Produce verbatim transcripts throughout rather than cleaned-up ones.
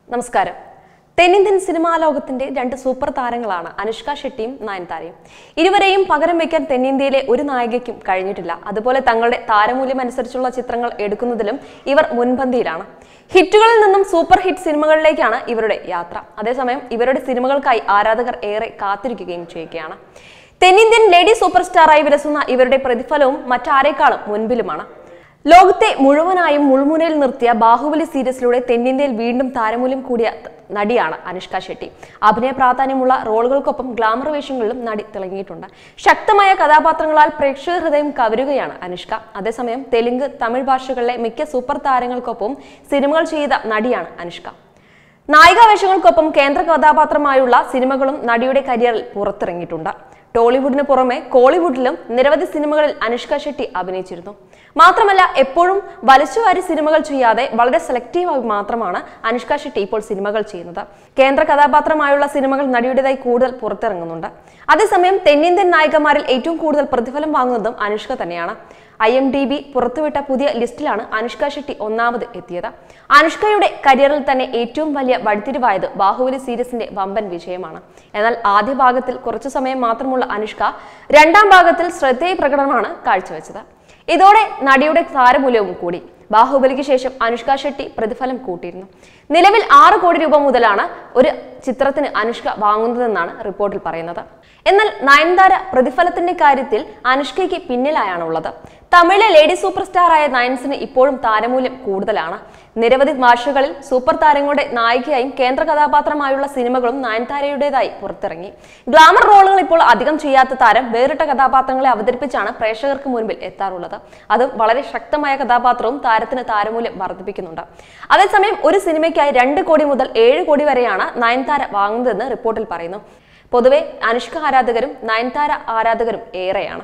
നമസ്കാരം. തെന്നിന്ത്യൻ സിനിമാ ലോകത്തിന്റെ രണ്ട് സൂപ്പർ താരങ്ങളാണ് അനുഷ്ക ഷെട്ടിയും നയൻതാരയും. ഇരുവരെയും പകരം വയ്ക്കാൻ തെന്നിന്ത്യയിലെ ഒരു നായികയ്ക്കും കഴിഞ്ഞിട്ടില്ല. അതുപോലെ തങ്ങളുടെ താരമൂല്യം അനുസരിച്ചുള്ള ചിത്രങ്ങൾ എടുക്കുന്നതിലും ഇവർ മുൻപന്തിയിലാണ്. ഹിറ്റുകളിൽ നിന്നും സൂപ്പർ ഹിറ്റ് സിനിമകളിലേക്കാണ് ഇവരുടെ യാത്ര. അതേസമയം ഇവരുടെ സിനിമകൾക്കായി ആരാധകർ ഏറെ കാത്തിരിക്കുകയും ചെയ്യുകയാണ്. തെന്നിന്ത്യൻ ലേഡി സൂപ്പർ സ്റ്റാറായി വിലസുന്ന ഇവരുടെ പ്രതിഫലവും മറ്റാരേക്കാളും മുൻപിലുമാണ്. ലോകത്തെ മുഴുവനായും മുൾമുനയിൽ നിർത്തിയ ബാഹുബലി സീരീസിലൂടെ തെന്നിന്ത്യയിൽ വീണ്ടും താരമൂല്യം കൂടിയ നടിയാണ് അനുഷ്ക ഷെട്ടി. അഭിനയ പ്രാധാന്യമുള്ള റോളുകൾക്കൊപ്പം ഗ്ലാമർ വേഷങ്ങളിലും നടി തിളങ്ങിയിട്ടുണ്ട്. ശക്തമായ കഥാപാത്രങ്ങളാൽ പ്രേക്ഷക ഹൃദയം കവരുകയാണ് അനുഷ്ക. അതേസമയം തെലുങ്ക്, തമിഴ് ഭാഷകളിലെ മിക്ക സൂപ്പർ താരങ്ങൾക്കൊപ്പം സിനിമകൾ ചെയ്ത നടിയാണ് അനുഷ്ക. നായികാവേഷങ്ങൾക്കൊപ്പം കേന്ദ്ര കഥാപാത്രമായുള്ള സിനിമകളും നടിയുടെ കരിയറിൽ പുറത്തിറങ്ങിയിട്ടുണ്ട്. ടോളിവുഡിന് പുറമെ കോളിവുഡിലും നിരവധി സിനിമകളിൽ അനുഷ്ക ഷെട്ടി അഭിനയിച്ചിരുന്നു. മാത്രമല്ല, എപ്പോഴും വലിച്ചുവാരി സിനിമകൾ ചെയ്യാതെ വളരെ സെലക്റ്റീവായി മാത്രമാണ് അനുഷ്ക ഷെട്ടി ഇപ്പോൾ സിനിമകൾ ചെയ്യുന്നത്. കേന്ദ്ര കഥാപാത്രമായുള്ള സിനിമകൾ നടിയുടേതായി കൂടുതൽ പുറത്തിറങ്ങുന്നുണ്ട്. അതേസമയം തെന്നിന്ത്യൻ നായികമാരിൽ ഏറ്റവും കൂടുതൽ പ്രതിഫലം വാങ്ങുന്നതും അനുഷ്ക തന്നെയാണ്. ഐ എം ഡി ബി പുറത്തുവിട്ട പുതിയ ലിസ്റ്റിലാണ് അനുഷ്ക ഷെട്ടി ഒന്നാമത് എത്തിയത്. അനുഷ്കയുടെ കരിയറിൽ തന്നെ ഏറ്റവും വലിയ വഴിത്തിരിവായത് ബാഹുബലി സീരീസിന്റെ വമ്പൻ വിജയമാണ്. എന്നാൽ ആദ്യ ഭാഗത്തിൽ കുറച്ചു സമയം മാത്രമുള്ള അനുഷ്ക രണ്ടാം ഭാഗത്തിൽ ശ്രദ്ധേയ പ്രകടനമാണ് കാഴ്ചവെച്ചത്. ഇതോടെ നടിയുടെ താരമൂല്യവും കൂടി. ബാഹുബലിക്ക് ശേഷം അനുഷ്ക ഷെട്ടി പ്രതിഫലം കൂട്ടിയിരുന്നു. നിലവിൽ ആറ് കോടി രൂപ മുതലാണ് ഒരു ചിത്രത്തിന് അനുഷ്ക വാങ്ങുന്നതെന്നാണ് റിപ്പോർട്ടിൽ പറയുന്നത്. എന്നാൽ നയൻതാര പ്രതിഫലത്തിന്റെ കാര്യത്തിൽ അനുഷ്കയ്ക്ക് പിന്നിലായാണുള്ളത്. തമിഴിലെ ലേഡി സൂപ്പർ സ്റ്റാറായ നയൻസിന് ഇപ്പോഴും താരമൂല്യം കൂടുതലാണ്. നിരവധി ഭാഷകളിൽ സൂപ്പർ താരങ്ങളുടെ നായികയായും കേന്ദ്ര കഥാപാത്രമായുള്ള സിനിമകളും നയൻതാരയുടേതായി പുറത്തിറങ്ങി. ഗ്ലാമർ റോളുകൾ ഇപ്പോൾ അധികം ചെയ്യാത്ത താരം വേറിട്ട കഥാപാത്രങ്ങളെ അവതരിപ്പിച്ചാണ് പ്രേക്ഷകർക്ക് മുൻപിൽ എത്താറുള്ളത്. അതും വളരെ ശക്തമായ കഥാപാത്രവും താരത്തിന് താരമൂല്യം വർദ്ധിപ്പിക്കുന്നുണ്ട്. അതേസമയം ഒരു സിനിമയ്ക്കായി രണ്ട് കോടി മുതൽ ഏഴ് കോടി വരെയാണ് നയൻതാര വാങ്ങുന്നതെന്ന് റിപ്പോർട്ടിൽ പറയുന്നു. പൊതുവെ അനുഷ്ക ആരാധകരും നയൻതാര ആരാധകരും ഏറെയാണ്.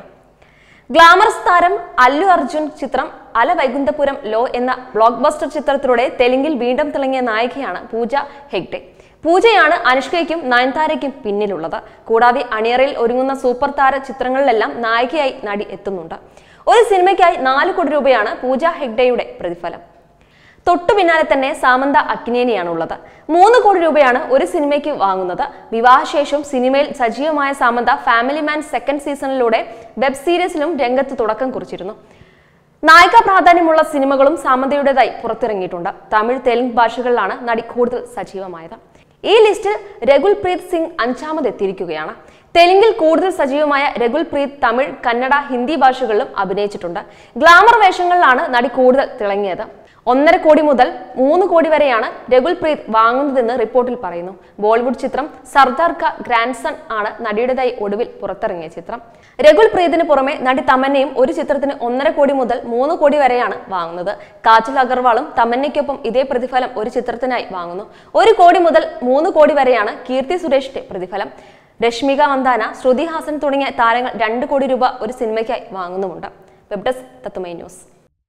ഗ്ലാമറസ് താരം അല്ലു അർജുൻ ചിത്രം അല വൈകുണ്ഠപുരം ലോ എന്ന ബ്ലോക്ക് ബസ്റ്റർ ചിത്രത്തിലൂടെ തെലുങ്കിൽ വീണ്ടും തിളങ്ങിയ നായികയാണ് പൂജ ഹെഗ്ഡെ. പൂജയാണ് അനുഷ്കയ്ക്കും നയൻതാരയ്ക്കും പിന്നിലുള്ളത്. കൂടാതെ അണിയറയിൽ ഒരുങ്ങുന്ന സൂപ്പർ താര ചിത്രങ്ങളിലെല്ലാം നായികയായി നടി എത്തുന്നുണ്ട്. ഒരു സിനിമയ്ക്കായി നാല് കോടി രൂപയാണ് പൂജ ഹെഗ്ഡെയുടെ പ്രതിഫലം. തൊട്ടു പിന്നാലെ തന്നെ സാമന്ത അക്നേനിയാണുള്ളത്. മൂന്ന് കോടി രൂപയാണ് ഒരു സിനിമയ്ക്ക് വാങ്ങുന്നത്. വിവാഹശേഷം സിനിമയിൽ സജീവമായ സാമന്ത ഫാമിലി മാൻ സെക്കൻഡ് സീസണിലൂടെ വെബ് സീരീസിലും രംഗത്ത് തുടക്കം കുറിച്ചിരുന്നു. നായിക പ്രാധാന്യമുള്ള സിനിമകളും സാമന്തയുടേതായി പുറത്തിറങ്ങിയിട്ടുണ്ട്. തമിഴ്, തെലുങ്ക് ഭാഷകളിലാണ് നടി കൂടുതൽ സജീവമായത്. ഈ ലിസ്റ്റിൽ രഘുൽ പ്രീത് സിംഗ് അഞ്ചാമതെത്തിയിരിക്കുകയാണ്. തെലുങ്കിൽ കൂടുതൽ സജീവമായ രഘുൽ പ്രീത് തമിഴ്, കന്നഡ, ഹിന്ദി ഭാഷകളിലും അഭിനയിച്ചിട്ടുണ്ട്. ഗ്ലാമർ വേഷങ്ങളിലാണ് നടി കൂടുതൽ തിളങ്ങിയത്. ഒന്നര കോടി മുതൽ മൂന്ന് കോടി വരെയാണ് രഘുൽ പ്രീത് വാങ്ങുന്നതെന്ന് റിപ്പോർട്ടിൽ പറയുന്നു. ബോളിവുഡ് ചിത്രം സർദാർ കാ ഗ്രാൻഡ് സൺ ആണ് നടിയുടേതായി ഒടുവിൽ പുറത്തിറങ്ങിയ ചിത്രം. രഘുൽ പ്രീതിന് പുറമെ നടി തമന്നയും ഒരു ചിത്രത്തിന് ഒന്നര കോടി മുതൽ മൂന്ന് കോടി വരെയാണ് വാങ്ങുന്നത്. കാജൽ അഗർവാളും തമന്നയ്ക്കൊപ്പം ഇതേ പ്രതിഫലം ഒരു ചിത്രത്തിനായി വാങ്ങുന്നു. ഒരു കോടി മുതൽ മൂന്ന് കോടി വരെയാണ് കീർത്തി സുരേഷിന്റെ പ്രതിഫലം. രശ്മിക മന്ദാന, ശ്രുതി ഹാസൻ തുടങ്ങിയ താരങ്ങൾ രണ്ട് കോടി രൂപ ഒരു സിനിമയ്ക്കായി വാങ്ങുന്നുമുണ്ട്. Web desk Tatwamayi news.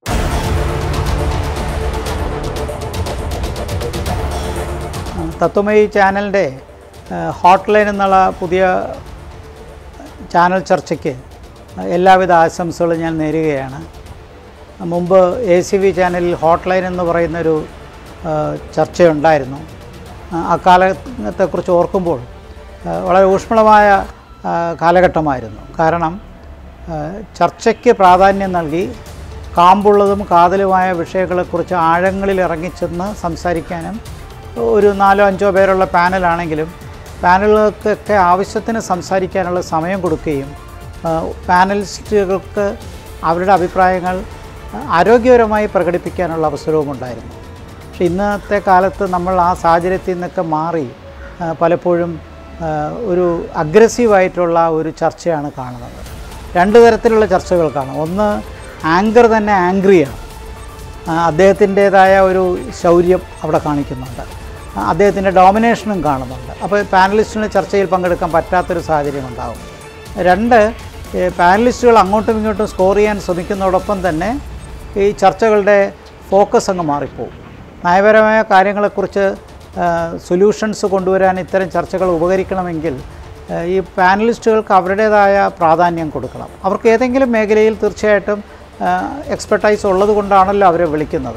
Tatwamayi ചാനലിൻ്റെ ഹോട്ട് ലൈൻ എന്നുള്ള പുതിയ ചാനൽ ചർച്ചയ്ക്ക് എല്ലാവിധ ആശംസകളും ഞാൻ നേരുകയാണ്. മുമ്പ് എ സി വി ചാനലിൽ ഹോട്ട് ലൈൻ എന്ന് പറയുന്നൊരു ചർച്ചയുണ്ടായിരുന്നു. അക്കാലത്തെക്കുറിച്ച് ഓർക്കുമ്പോൾ വളരെ ഊഷ്മളമായ കാലഘട്ടമായിരുന്നു. കാരണം ചർച്ചയ്ക്ക് പ്രാധാന്യം നൽകി കാമ്പുള്ളതും കാതലുമായ വിഷയങ്ങളെക്കുറിച്ച് ആഴങ്ങളിൽ ഇറങ്ങിച്ചെന്ന് സംസാരിക്കാനും ഒരു നാലോ അഞ്ചോ പേരുള്ള പാനലാണെങ്കിലും പാനലുകൾക്കൊക്കെ ആവശ്യത്തിന് സംസാരിക്കാനുള്ള സമയം കൊടുക്കുകയും പാനലിസ്റ്റുകൾക്ക് അവരുടെ അഭിപ്രായങ്ങൾ ആരോഗ്യപരമായി പ്രകടിപ്പിക്കാനുള്ള അവസരവും ഉണ്ടായിരുന്നു. പക്ഷേ ഇന്നത്തെ കാലത്ത് നമ്മൾ ആ സാഹചര്യത്തിൽ നിന്നൊക്കെ മാറി പലപ്പോഴും ഒരു അഗ്രസീവായിട്ടുള്ള ഒരു ചർച്ചയാണ് കാണുന്നത്. രണ്ട് തരത്തിലുള്ള ചർച്ചകൾ കാണും. ഒന്ന്, ആങ്കർ തന്നെ ആംഗ്രിയാണ്. അദ്ദേഹത്തിൻ്റേതായ ഒരു ശൗര്യം അവിടെ കാണിക്കുന്നുണ്ട്. അദ്ദേഹത്തിൻ്റെ ഡോമിനേഷനും കാണുന്നുണ്ട്. അപ്പോൾ പാനലിസ്റ്റിന് ചർച്ചയിൽ പങ്കെടുക്കാൻ പറ്റാത്തൊരു സാഹചര്യം ഉണ്ടാകും. രണ്ട്, പാനലിസ്റ്റുകൾ അങ്ങോട്ടും ഇങ്ങോട്ടും സ്കോർ ചെയ്യാൻ ശ്രമിക്കുന്നതോടൊപ്പം തന്നെ ഈ ചർച്ചകളുടെ ഫോക്കസ് അങ്ങ് മാറിപ്പോകും. നയപരമായ കാര്യങ്ങളെക്കുറിച്ച് സൊല്യൂഷൻസ് കൊണ്ടുവരാൻ ഇത്തരം ചർച്ചകൾ ഉപകരിക്കണമെങ്കിൽ ഈ പാനലിസ്റ്റുകൾക്ക് അവരുടേതായ പ്രാധാന്യം കൊടുക്കണം. അവർക്ക് ഏതെങ്കിലും മേഖലയിൽ തീർച്ചയായിട്ടും എക്സ്പെർട്ടൈസ് ഉള്ളത് കൊണ്ടാണല്ലോ അവരെ വിളിക്കുന്നത്.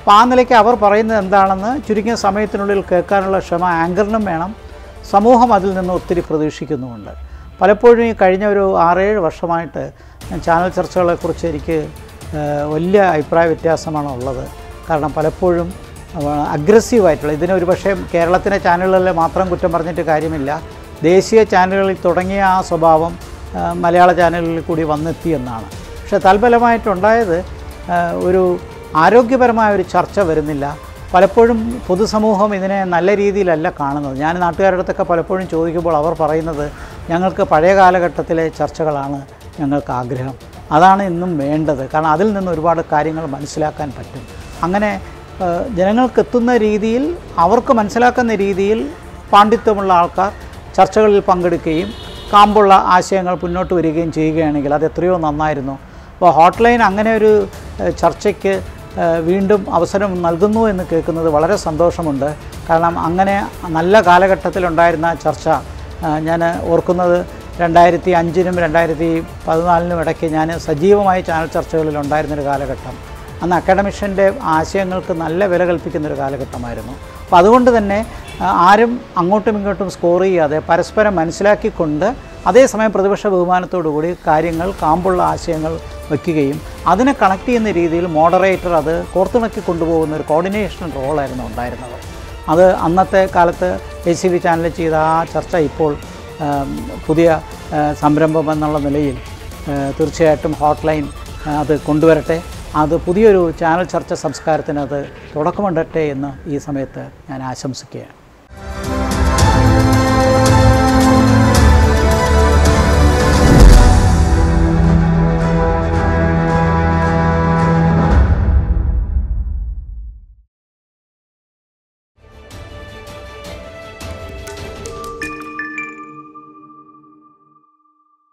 അപ്പോൾ ആ നിലയ്ക്ക് അവർ പറയുന്നത് എന്താണെന്ന് ചുരുങ്ങിയ സമയത്തിനുള്ളിൽ കേൾക്കാനുള്ള ക്ഷമ ആങ്കറിനും വേണം, സമൂഹം അതിൽ നിന്ന് ഒത്തിരി പ്രതീക്ഷിക്കുന്നുമുണ്ട്. പലപ്പോഴും ഈ കഴിഞ്ഞ ഒരു ആറേഴ് വർഷമായിട്ട് ചാനൽ ചർച്ചകളെക്കുറിച്ച് എനിക്ക് വലിയ അഭിപ്രായ വ്യത്യാസമാണ് ഉള്ളത്. കാരണം പലപ്പോഴും അഗ്രസീവായിട്ടുള്ള, ഇതിനൊരു പക്ഷേ കേരളത്തിലെ ചാനലുകളിൽ മാത്രം കുറ്റം പറഞ്ഞിട്ട് കാര്യമില്ല, ദേശീയ ചാനലുകളിൽ തുടങ്ങിയ ആ സ്വഭാവം മലയാള ചാനലുകളിൽ കൂടി വന്നെത്തി എന്നാണ്. പക്ഷേ തൽഫലമായിട്ടുണ്ടായത് ഒരു ആരോഗ്യപരമായ ഒരു ചർച്ച വരുന്നില്ല. പലപ്പോഴും പൊതുസമൂഹം ഇതിനെ നല്ല രീതിയിലല്ല കാണുന്നത്. ഞാൻ നാട്ടുകാരുടെ അടുത്തൊക്കെ പലപ്പോഴും ചോദിക്കുമ്പോൾ അവർ പറയുന്നത് ഞങ്ങൾക്ക് പഴയ കാലഘട്ടത്തിലെ ചർച്ചകളാണ് ഞങ്ങൾക്ക് ആഗ്രഹം, അതാണ് ഇന്നും വേണ്ടത്. കാരണം അതിൽ നിന്ന് ഒരുപാട് കാര്യങ്ങൾ മനസ്സിലാക്കാൻ പറ്റും. അങ്ങനെ ജനങ്ങൾക്ക് എത്തുന്ന രീതിയിൽ, അവർക്ക് മനസ്സിലാക്കുന്ന രീതിയിൽ പാണ്ഡിത്യമുള്ള ആൾക്കാർ ചർച്ചകളിൽ പങ്കെടുക്കുകയും കാമ്പുള്ള ആശയങ്ങൾ മുന്നോട്ട് വരികയും ചെയ്യുകയാണെങ്കിൽ അത് എത്രയോ നന്നായിരുന്നു. അപ്പോൾ ഹോട്ട് ലൈൻ അങ്ങനെ ഒരു ചർച്ചയ്ക്ക് വീണ്ടും അവസരം നൽകുന്നു എന്ന് കേൾക്കുന്നത് വളരെ സന്തോഷമുണ്ട്. കാരണം അങ്ങനെ നല്ല കാലഘട്ടത്തിലുണ്ടായിരുന്ന ചർച്ച ഞാൻ ഓർക്കുന്നത് രണ്ടായിരത്തി അഞ്ചിനും രണ്ടായിരത്തി പതിനാലിനും ഇടയ്ക്ക് ഞാൻ സജീവമായി ചാനൽ ചർച്ചകളിൽ ഉണ്ടായിരുന്നൊരു കാലഘട്ടം. അന്ന് അക്കാഡമിഷ്യൻ്റെ ആശയങ്ങൾക്ക് നല്ല വില കൽപ്പിക്കുന്നൊരു കാലഘട്ടമായിരുന്നു. അപ്പോൾ അതുകൊണ്ട് തന്നെ ആരും അങ്ങോട്ടും ഇങ്ങോട്ടും സ്കോർ ചെയ്യാതെ പരസ്പരം മനസ്സിലാക്കിക്കൊണ്ട് അതേസമയം പ്രതിപക്ഷ ബഹുമാനത്തോടു കൂടി കാര്യങ്ങൾ, കാമ്പുള്ള ആശയങ്ങൾ വയ്ക്കുകയും അതിനെ കണക്ട് ചെയ്യുന്ന രീതിയിൽ മോഡറേറ്റർ അത് കോർത്തിണക്കി കൊണ്ടുപോകുന്ന ഒരു കോർഡിനേഷൻ റോളായിരുന്നു ഉണ്ടായിരുന്നത്. അത് അന്നത്തെ കാലത്ത് എ സി വി ചാനലിൽ ചെയ്ത ആ ചർച്ച ഇപ്പോൾ പുതിയ സംരംഭം എന്നുള്ള നിലയിൽ തീർച്ചയായിട്ടും ഹോട്ട് ലൈൻ അത് കൊണ്ടുവരട്ടെ. അത് പുതിയൊരു ചാനൽ ചർച്ച സംസ്കാരത്തിന് അത് തുടക്കമുണ്ടട്ടെ എന്ന് ഈ സമയത്ത് ഞാൻ ആശംസിക്കുകയാണ്.